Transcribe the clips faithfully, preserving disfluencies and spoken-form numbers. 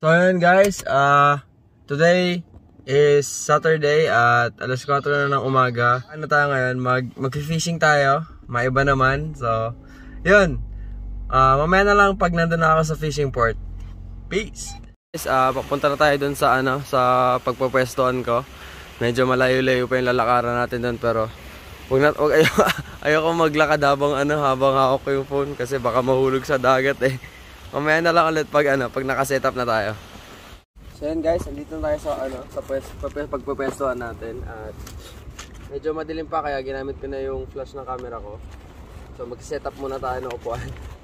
So ayun guys, uh, today is Saturday at alas kwatro na ng umaga. Ano tayo ngayon? Mag, mag-fishing tayo. Maiba naman. So, yun. Uh, mamaya na lang pag nandun na ako sa fishing port. Peace! Guys, uh, papunta na tayo dun sa, ano, sa pagpapwestohan ko. Medyo malayo-layo pa yung lalakaran natin dun pero huwag na, huwag, ayaw, ayoko maglakad habang, ano, habang hawak ko yung phone kasi baka mahulog sa dagat eh. Mamaya na lang ulit pag ano, pag naka-setup na tayo. So yun guys, andito na tayo sa ano, sa pagpapwestohan natin at medyo madilim pa kaya ginamit ko na yung flash ng camera ko. So mag-setup muna tayo ng upuan.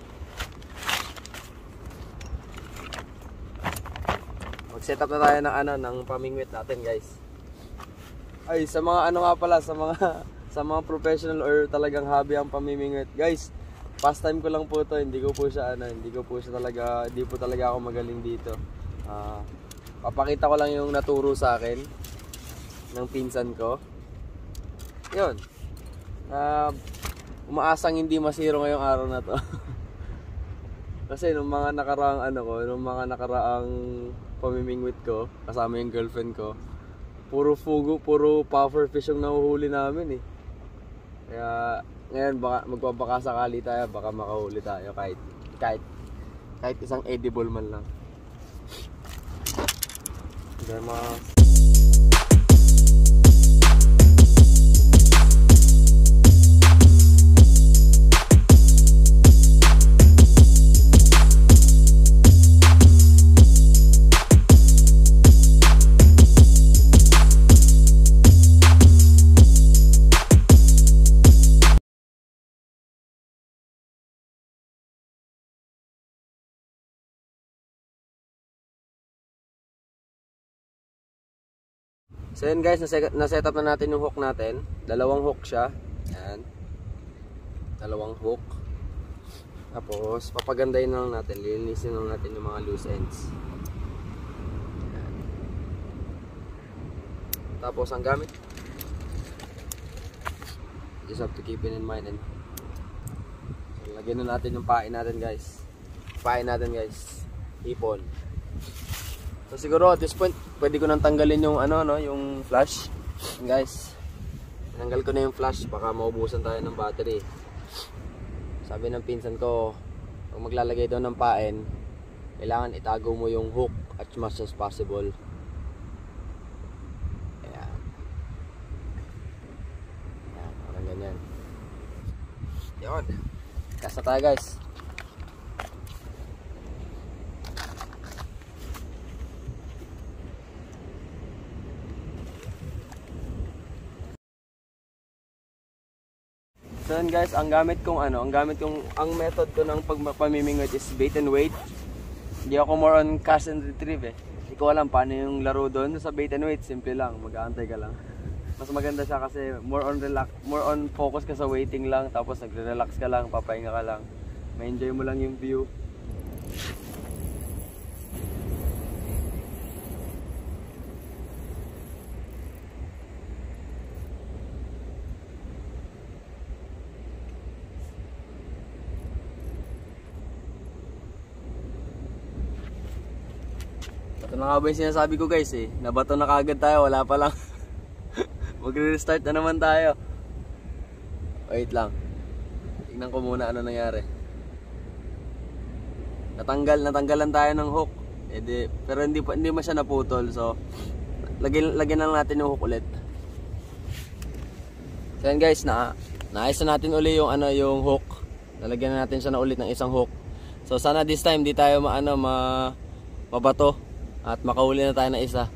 Mag-setup na tayo ng ano, ng pamingwit natin guys. Ay, sa mga ano nga pala, sa mga sa mga professional or talagang hobby ang pamimingwit. Guys, past time ko lang po to, hindi ko po siya ano, hindi ko po siya talaga, hindi po talaga ako magaling dito. Ah, uh, papakita ko lang yung naturo sa akin ng pinsan ko. 'Yun. Uh, umaasang hindi masiro ngayong araw na to. Kasi nung mga nakaraang ano ko, nung mga nakaraang pamimingwit ko, kasama yung girlfriend ko, puro fugu, puro puffer fish yung nahuhuli namin eh. Kaya ngayon baka magbabaka sakali tayo, baka makahuli tayo kahit kahit kahit isang edible man lang. Dahil mga So yun guys, na-set up na natin yung hook natin. Dalawang hook siya. Yan. Dalawang hook. Tapos, papagandahin na lang natin. Lilinisin na natin yung mga loose ends. Yan. Tapos, ang gamit. Just have to keep it in mind. And so, lagyan na natin yung pain natin guys. Pain natin guys. Ipon. So siguro at this point, pwede ko nang tanggalin yung ano no, yung flash. Guys, tanggal ko na yung flash, baka maubusan tayo ng battery. Sabi ng pinsan ko, pag maglalagay daw ng pain, kailangan itago mo yung hook as much as possible. Ayan. Ayan, parang ganyan. Yun. Kasa tayo guys. So yun guys, ang gamit kong ano, ang gamit kong, ang method ko ng pagpamimingwit is bait and wait. Hindi ako more on cast and retrieve eh. Hindi ko alam paano yung laro doon. Sa bait and wait, simple lang, mag-aantay ka lang. Mas maganda siya kasi more on relax, more on focus ka sa waiting lang, tapos nagre-relax ka lang, papahinga ka lang. Ma-enjoy mo lang yung view. Ito na nga ba yung sinasabi ko guys eh, nabato na kagad tayo, wala pa lang. Magre-restart na naman tayo. Wait lang, tignan ko muna ano nangyari. Natanggal, natanggalan tayo ng hook eh di, pero hindi, hindi man siya naputol. So lagyan, lagyan lang natin yung hook ulit. So yan guys, na, naayos na natin uli yung, ano, yung hook. Lalagyan na natin siya na ulit ng isang hook. So sana this time di tayo maano, ma, mabato at makahuli na tayo na isa.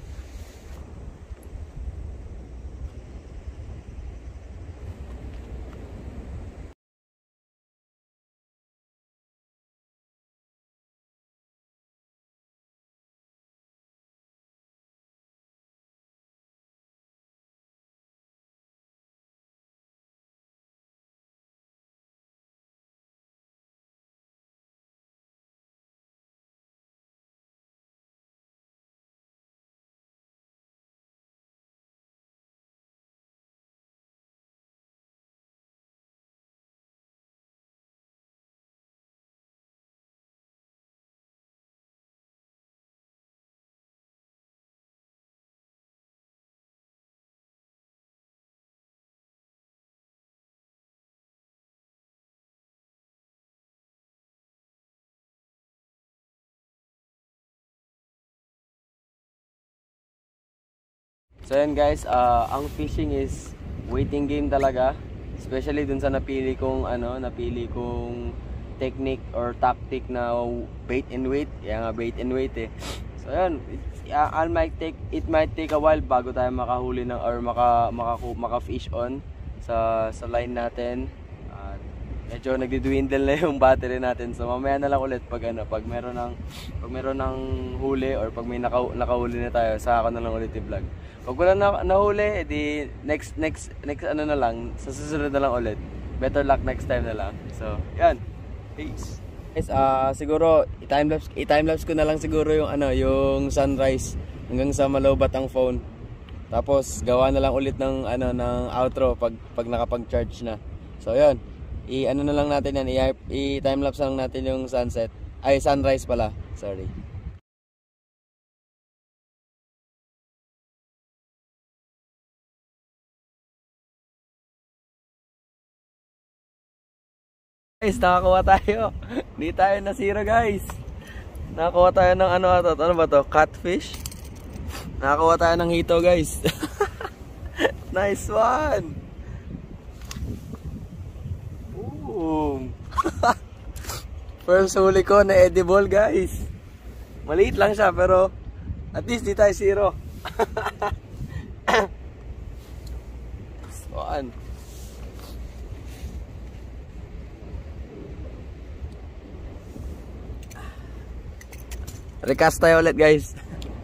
So yan guys, uh, ang fishing is waiting game talaga. Especially dun sa napili kong ano, napili kong technique or tactic na bait and wait. Yan nga, bait and wait eh. So yan, it, uh, I might take, it might take a while bago tayo makahuli ng or maka, maka, maka fish on sa, sa line natin. At medyo nagdi-dwindle na yung battery natin. So mamaya na lang ulit pag ano, pag meron ng pag meron ng huli or pag may naka, nakahuli na tayo, saka ako na lang ulit i-vlog. Pag wala na nahuli, edi next next next ano na lang, sa susunod na lang ulit. Better luck next time na lang. So, yan. Peace. Guys, ah uh, siguro i-time lapse i-time lapse ko na lang siguro yung ano, yung sunrise hanggang sa malowbat ang phone. Tapos gawa na lang ulit ng ano ng outro pag pag nakapag-charge na. So, yan. I-ano na lang natin yan, i-time lapse lang natin yung sunset. Ay, sunrise pala. Sorry. Guys, nakakuha tayo. Hindi tayo nasira guys. Nakakuha tayo ng ano ato, ano ba to? Catfish. Nakakuha tayo ng hito guys. Nice one. Boom. First huli ko na edible guys. Maliit lang siya pero at least di tayo zero. One. Recast tayo ulit guys.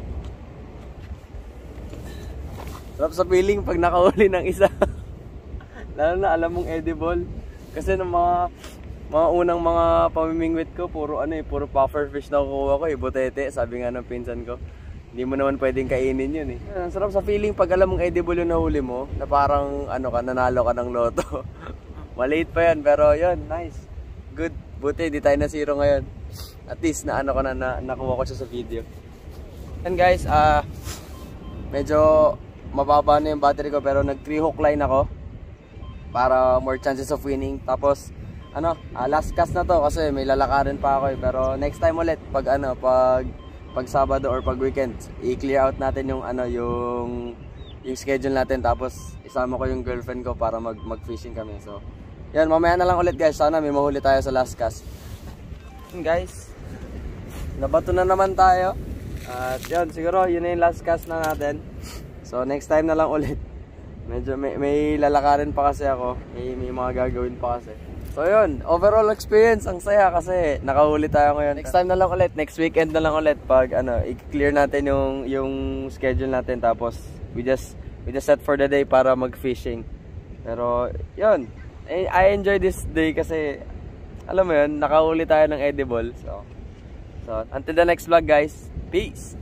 Sarap sa feeling pag nakahuli ng isa. Lalo na alam mong edible. Kasi ng mga mga unang mga pamimingwit ko, puro ano eh, puro puffer fish na kukuha ko eh, butete, sabi nga ng pinsan ko. Hindi mo naman pwedeng kainin yun eh. Ang sarap sa feeling pag alam mong edible yung nahuli mo, na parang ano ka, nanalo ka ng loto. Maliit pa yan, pero yun, nice. Good, buti, di tayo na zero ngayon. At least na ano ko na, na nakuha ko siya sa video. And guys, ah uh, medyo mababa na yung battery ko pero nag three hook line ako para more chances of winning. Tapos ano, uh, last cast na to kasi may lalakarin pa ako eh. Pero next time ulit pag ano, pag pag Sabado or pag weekend, i-clear out natin yung ano, yung yung schedule natin tapos isama ko yung girlfriend ko para mag mag-fishing kami. So, yan, mamaya na lang ulit guys. Sana may mahuli tayo sa last cast. Guys, nabato na naman tayo. At yun, siguro yun na yung last cast na natin. So next time na lang ulit. Medyo may, may lalakarin pa kasi ako. May, may mga gagawin pa kasi. So yun, overall experience, ang saya kasi nakahuli tayo ngayon. Next time na lang ulit, next weekend na lang ulit pag ano, i-clear natin yung, yung schedule natin. Tapos we just, we just set for the day para mag-fishing. Pero yun, I enjoy this day kasi alam mo yun, nakahuli tayo ng edible. So, so until the next vlog guys. Peace!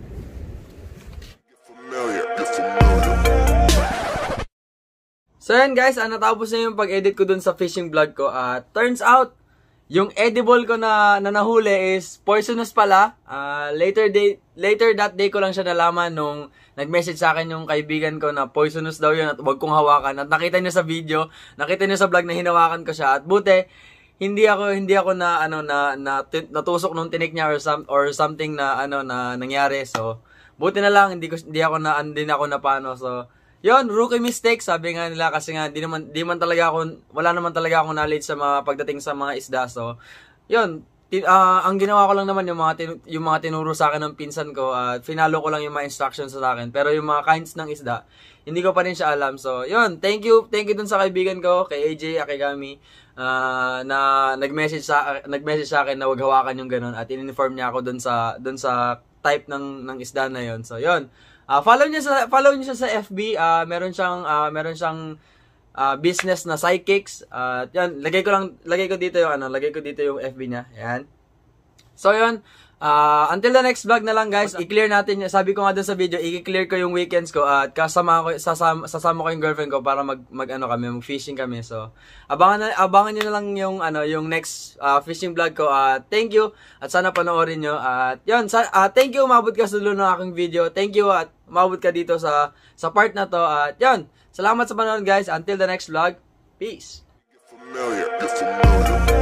So yan guys, ah, natapos na yung pag-edit ko dun sa fishing vlog ko. At uh, turns out, yung edible ko na, na nahuli is poisonous pala. Uh, later, day, later that day ko lang siya nalaman nung nag-message sa akin yung kaibigan ko na poisonous daw yun at huwag kong hawakan. At nakita niyo sa video, nakita niyo sa vlog na hinawakan ko siya. At buti, hindi ako hindi ako na ano na, na natusok nung tinik niya or some or something na ano na nangyari. So, buti na lang hindi ko hindi ako na hindi na ako napano. So, yon, rookie mistake sabi nga nila kasi nga di naman di man talaga ako wala naman talaga ako knowledge sa mga pagdating sa mga isda. So, yon, uh, ang ginawa ko lang naman yung mga tin, yung mga tinuro sa akin ng pinsan ko at uh, finalo ko lang yung mga instructions sa akin. Pero yung mga kinds ng isda, hindi ko pa rin siya alam. So, yon, thank you, thank you dun sa kaibigan ko, kay A J Akigami. Uh, na nag-message sa nag-message sa akin na wag hawakan yung ganun at in-inform niya ako doon sa doon sa type ng ng isda na yon. So, yon. Uh, follow niyo sa follow niyo siya sa F B. Uh, meron siyang uh, meron siyang uh, business na psychics. At uh, yan, lagay ko lang lagay ko dito yung ano, lagay ko dito yung F B niya. Yan. So, yon. Uh, until the next vlog na lang guys, i-clear natin, sabi ko nga dun sa video, i-clear ko yung weekends ko at kasama ko, sasama, sasama ko yung girlfriend ko para mag, mag ano kami, mag fishing kami. So, abangan, na, abangan nyo na lang yung, ano, yung next uh, fishing vlog ko. Uh, thank you at sana panoorin nyo. At yun, sa, uh, thank you, umabot ka sa dulo ng aking video. Thank you at umabot ka dito sa, sa part na to. At yun, salamat sa panonood guys. Until the next vlog, peace!